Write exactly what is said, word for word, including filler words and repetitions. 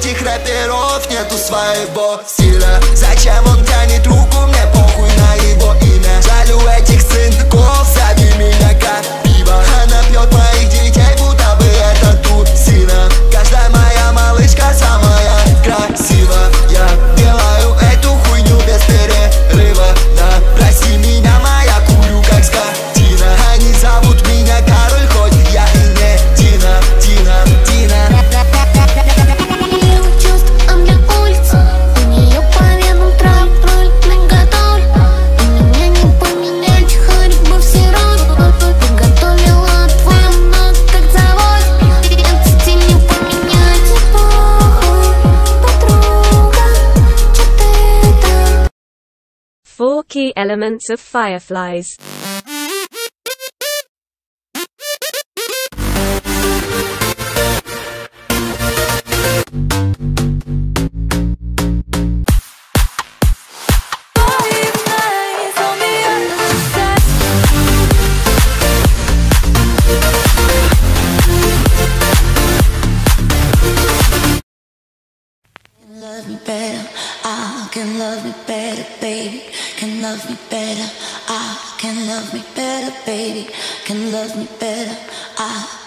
этих рэперов нету своего стиля. Зачем он тянет руку, мне похуй на его имя. Жалю этих сынков, зови меня как пиво. Она пьет моих детей, будто бы это тусина. Каждая моя малышка самая красивая. Я делаю эту хуйню без перерыва. Да, прости меня, моя курю как скотина. Они зовут меня король, хоть я и не Дина, Дина, Дина. Four key elements of fireflies. Love me better, I can love me better, baby. Can love me better, I can love me better, baby. Can love me better, I